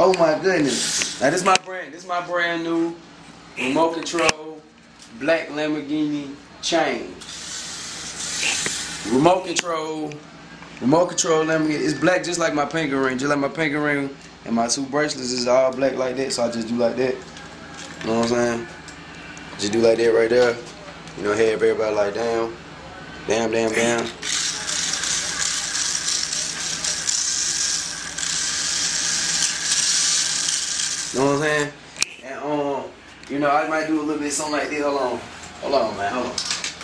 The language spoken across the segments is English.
Oh my goodness. Now this is my brand new remote control black Lamborghini chain. Remote control Lamborghini. It's black just like my pinky ring. Just like my pinky ring and my two bracelets is all black like that. So I just do like that. You know what I'm saying? Just do like that right there. You know, have everybody like damn. Damn, damn, damn. You know what I'm saying? And you know, I might do a little bit something like this. Hold on, man, hold on.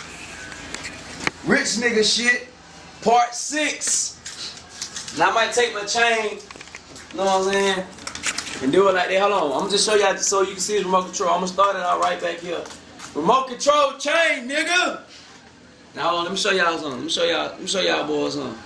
Rich nigga shit, part 6. Now I might take my chain, you know what I'm saying, and do it like that. Hold on, I'm gonna just show y'all so you can see the remote control. I'm gonna start it out right back here. Remote control chain, nigga. Now hold on, let me show y'all something. Let me show y'all boys something.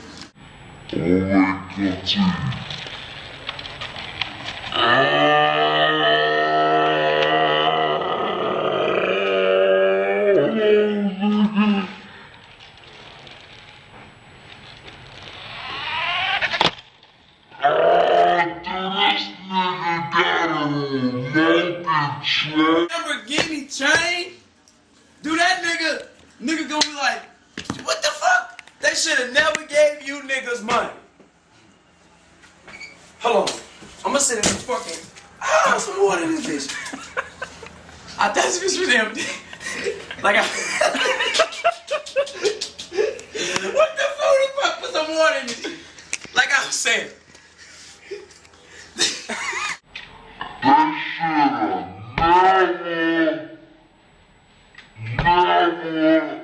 Lamborghini chain? Do that nigga gonna be like, what the fuck? They should've never gave you niggas money. Hold on, I'm gonna sit in this fucking, some water in this bitch. I thought this bitch was empty. Like what the fuck if I put some water in this? Like I was saying. Never